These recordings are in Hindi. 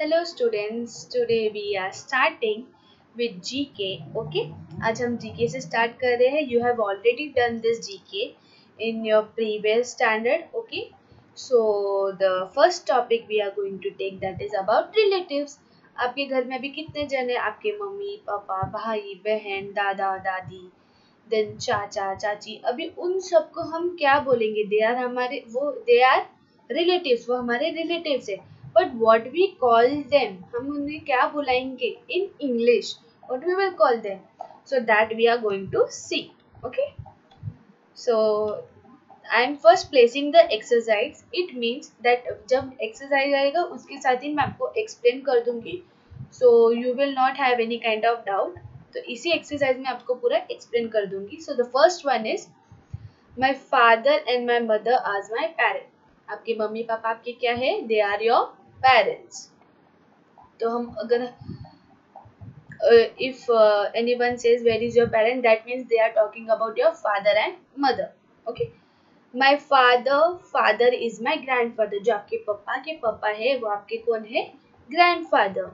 Hello students, today we are starting with GK. Okay, आज हम GK से start कर रहे हैं. You have already done this GK in your previous standard. Okay, so the first topic we are going to take that is about relatives. आपके घर में अभी कितने जन हैं? आपके मम्मी पापा भाई बहन दादा दादी देन चाचा चाची. अभी उन सबको हम क्या बोलेंगे? They are relatives. वो हमारे रिलेटिव्स है. But what we call them, हम उन्हें क्या बुलाएंगे in English? What we will call them? So that we are going to see. Okay. So I am first placing the exercise. It means that जब exercise आएगा उसके साथ ही मैं आपको explain कर दूंगी. So you will not have any kind of doubt. तो इसी exercise में आपको पूरा explain कर दूंगी. So the first one is my father and my mother as my parent. आपके मम्मी पापा आपके क्या है? They are your parents. तो हम अगर if anyone says where is your parent, that means they are talking about your father and mother. Okay. My father is my grandfather. जो आपके पापा के पापा है वो आपके कौन है? Grandfather.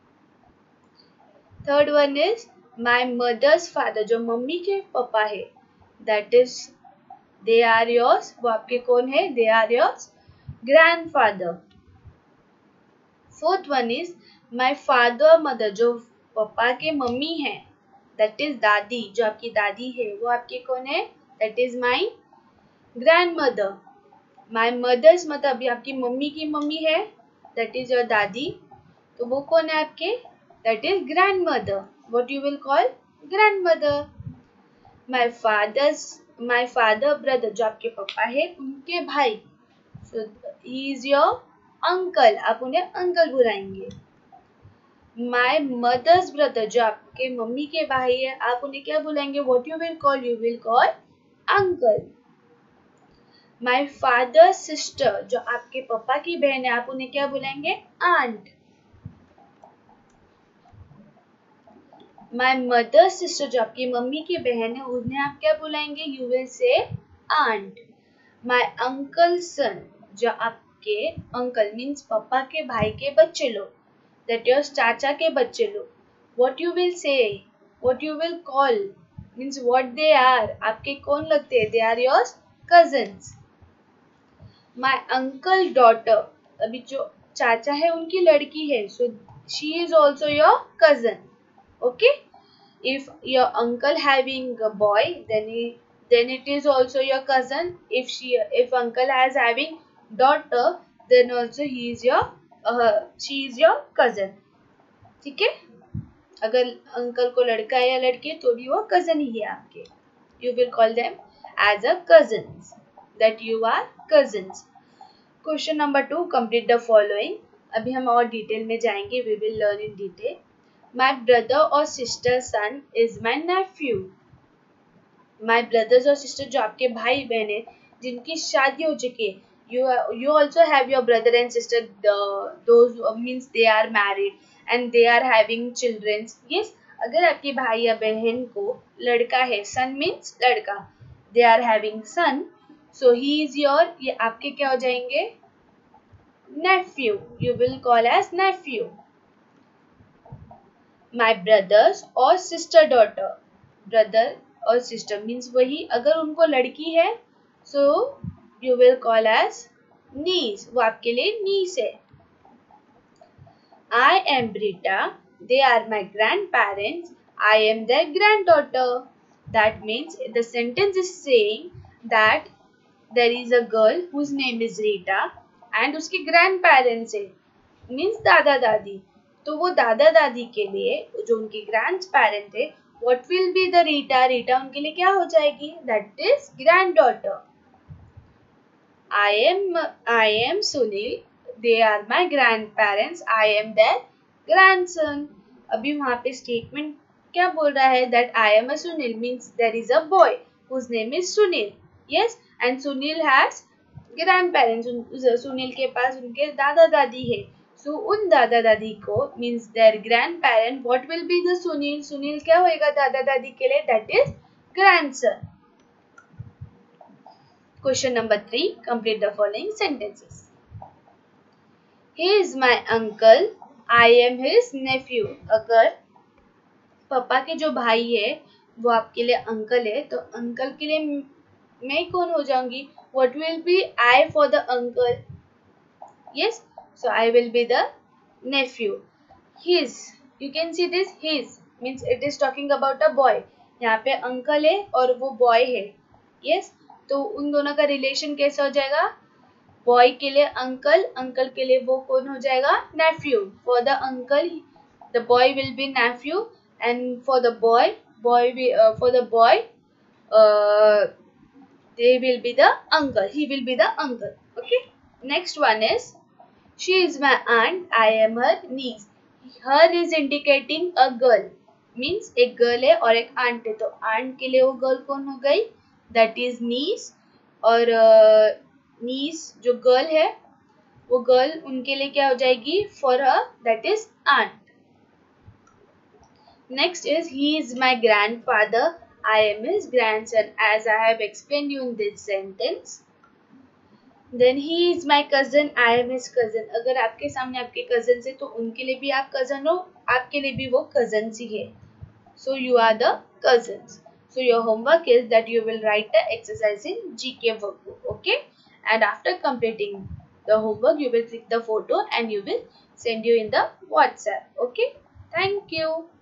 Third one is my mother's father. जो मम्मी के पापा है that is they are yours. वो आपके कौन है? They are yours grandfather. Fourth one is my father mother. जो पापा के मम्मी है दैट इज दादी. जो आपकी दादी है वो आपके कौन है? That is my grandmother. My mother's mother. अभी आपकी मम्मी की मम्मी है दैट इज योर दादी. तो वो कौन है आपके? That is grandmother. What you will call? Grandmother. My father brother. जो आपके पापा है उनके भाई. So he is your uncle. आप उन्हें अंकल बुलाएंगे. My mother's brother. जो आपके मम्मी के भाई है आप उन्हें क्या बुलाएंगे? What you will call? You will call uncle. My father sister. जो आपके पापा की बहन है आप उन्हें क्या बुलाएंगे? आंट. My mother sister. जो आपकी मम्मी की बहन है उन्हें आप क्या बुलाएंगे? You will say aunt. My uncle son. जो आपके अंकल मीन्स पापा के भाई के बच्चे लोग दैट योर चाचा के बच्चे लोग. What you will say? What you will call? Means what they are. आपके कौन लगते हैं? They are your cousins. My uncle daughter. अभी जो चाचा है उनकी लड़की है so she is also your cousin. Okay. If your uncle having a boy then it is also your cousin. If uncle has having daughter then also she is your cousin. ठीक है. अगर अंकल को लड़का है या लड़की है तो भी वो cousin ही है आपके. You will call them as a cousins. That you are cousins. Question number 2. Complete the following. अभी हम और डिटेल में जाएंगे. We will learn in detail. My brother or sister son is my nephew. My brothers और सिस्टर. जो आपके भाई बहन है जिनकी शादी हो चुकी है. You also have your brother and sister. Those means they are married and they are having children. Yes. अगर आपके भाई या बहन को लड़का है son means लड़का. They are having son. So he is your. ये आपके क्या हो जाएंगे? Nephew. You will call as nephew. My brothers or sister daughter. Brother और सिस्टर मीन्स वही. अगर उनको लड़की है so you will call as niece. वो आपके लिए नीस है. I am Brita. They are my grand parents. I am their grand daughter. That means the sentence is saying that there is a girl whose name is Rita and उसके ग्रैंड पेरेंट्स है मीन्स दादा दादी. तो वो दादा दादी के लिए जो उनके ग्रैंड पेरेंट है what will be the Rita? Rita उनके लिए क्या हो जाएगी? That is granddaughter. I am Sunil. They are my grandparents. I am their grandson. अभी वहाँ पे statement क्या बोल रहा है? That I am a Sunil means there is a boy whose name is Sunil. Yes, and Sunil has grandparents. Sunil के पास उनके दादा दादी है. So उन दादा दादी को means their grandparent. What will be the Sunil? Sunil क्या होएगा दादा दादी के लिए? That is grandson. Question number 3. Complete the following sentences. He is my uncle. I am his nephew. अगर पापा के जो भाई है वो आपके लिए अंकल है, तो अंकल के लिए मैं कौन हो जाऊंगी? What will be I for the uncle? Yes, so I will be the nephew. His, you can see this his means it is talking about a boy. यहाँ पे अंकल है और वो बॉय है. Yes, तो उन दोनों का रिलेशन कैसा हो जाएगा? बॉय के लिए अंकल, अंकल के लिए वो कौन हो जाएगा? Nephew. For the uncle the boy will be nephew, and for the boy for the boy they will be the uncle. He will be the uncle. Okay. Next one is she is my aunt. I am her niece. Her is indicating a girl. Means एक girl है और एक aunt है, तो aunt के लिए वो girl कौन हो गई? That is niece. और niece जो girl है वो girl उनके लिए क्या हो जाएगी? For her that is aunt. Next is he is my grandfather. I am his grandson, as I have explained you in this sentence. Then he is my cousin. I am his cousin. अगर आपके सामने आपके cousins है तो उनके लिए भी आप cousin हो, आपके लिए भी वो cousins ही है. So you are the cousins. So your homework is that you will write the exercise in GK workbook. Okay. And after completing the homework, you will click the photo and you will send you in the WhatsApp. Okay. Thank you.